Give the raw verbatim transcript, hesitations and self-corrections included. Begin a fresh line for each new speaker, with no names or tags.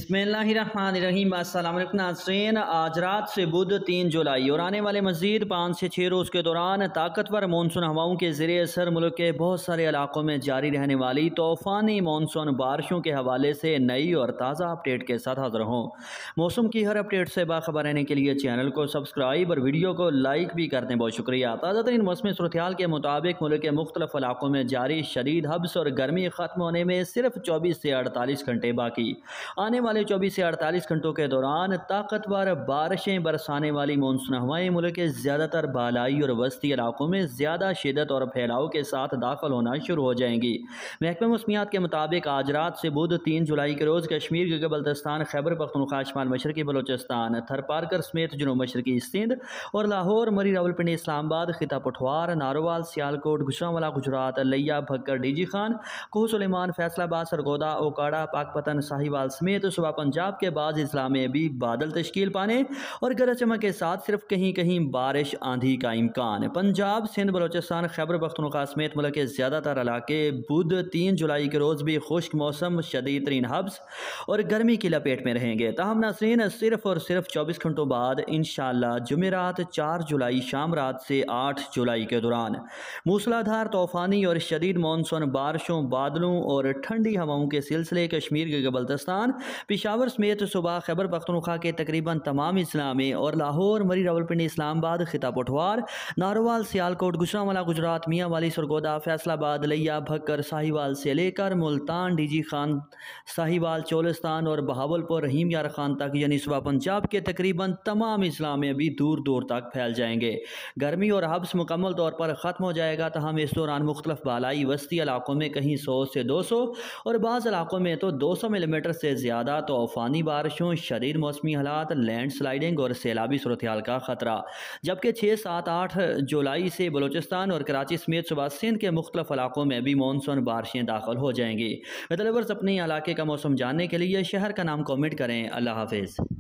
بسم اللہ الرحمن الرحیم۔ السلام علیکم ناظرین، آج رات سے بدھ تین جولائی اور آنے والے مزید پانچ سے چھ روز کے دوران طاقتور مونسون ہواؤں کے ذریعے سر ملک کے بہت سارے علاقوں میں جاری رہنے والی طوفانی مونسون بارشوں کے حوالے سے نئی اور تازہ اپڈیٹ کے ساتھ حاضر ہوں۔ موسم کی ہر اپڈیٹ سے باخبر رہنے کے لیے چینل کو سبسکرائب اور ویڈیو کو لائک بھی کرنے بہت شکریہ۔ تازہ ترین موسمی صورتحال کے مطابق ملک کے مختلف علاقوں میں جاری شدید حبس اور گرمی ختم ہونے میں صرف چوبیس سے اڑتالیس گھنٹے باقی۔ آنے والے چوبیس سے اڑتالیس گھنٹوں کے دوران طاقتور بارشیں برسانے والی مونسون ہوائیں ملک کے زیادہ تر بالائی اور وسطی علاقوں میں زیادہ شدت اور پھیلاؤ کے ساتھ داخل ہونا شروع ہو جائیں گی۔ محکمہ موسمیات کے مطابق آج رات سے بدھ تین جولائی کے روز کشمیر گلگت بلتستان، خیبر پختونخوا، شمال مشرقی بلوچستان، تھر پارکر سمیت جنوب مشرقی سندھ اور لاہور، مری، راولپنڈی، اسلام آباد، خطہ پٹھوار، ناروال، سیالکوٹ، گوجرانوالا، گجرات، لیا، بھکر، ڈی جی خان، کوہ سلیمان، فیصل آباد، سرگودا، اوکاڑا، پاک پتن، ساہیوال سمیت صبح پنجاب کے بعض اضلاع میں بھی بادل تشکیل پانے اور گرج چمک کے ساتھ صرف کہیں کہیں بارش آندھی کا امکان۔ پنجاب، سندھ، بلوچستان، خیبر پختونخوا سمیت ملک کے زیادہ تر علاقے بدھ تین جولائی کے روز بھی خشک موسم، شدید ترین حبس اور گرمی کی لپیٹ میں رہیں گے۔ تاہم ناظرین، صرف اور صرف چوبیس گھنٹوں بعد انشاءاللہ جمعرات چار جولائی شام رات سے آٹھ جولائی کے دوران موسلادھار طوفانی اور شدید مونسون بارشوں، بادلوں اور ٹھنڈی ہواؤں کے سلسلے کشمیر گلگت بلتستان، پشاور سمیت صوبہ خیبر پختونخوا کے تقریباً تمام اضلاع میں اور لاہور، مری، راولپنڈی، اسلام آباد، خطہ پٹھوار، ناروال، سیالکوٹ، گوجرانوالا، گجرات، میاں والی، سرگودا، فیصل آباد، لیا، بھکر، ساہیوال سے لے کر ملتان، ڈی جی خان، ساہیوال، چولستان اور بہاولپور، رحیم یار خان تک یعنی صوبہ پنجاب کے تقریباً تمام اضلاع میں بھی دور دور تک پھیل جائیں گے۔ گرمی اور حبس مکمل طور پر ختم ہو جائے گا، تاہم اس دوران مختلف بالائی وسطی علاقوں میں کہیں سو سے دو سو اور بعض علاقوں میں تو دو سو ملی میٹر سے زیادہ طوفانی بارشوں، شدید موسمی حالات، لینڈ سلائیڈنگ اور سیلابی صورتحال کا خطرہ، جبکہ چھ، سات، آٹھ جولائی سے بلوچستان اور کراچی سمیت صوبہ سندھ کے مختلف علاقوں میں بھی مونسون بارشیں داخل ہو جائیں گی۔ ویدر لورز، اپنے علاقے کا موسم جاننے کے لیے شہر کا نام کامنٹ کریں۔ اللہ حافظ۔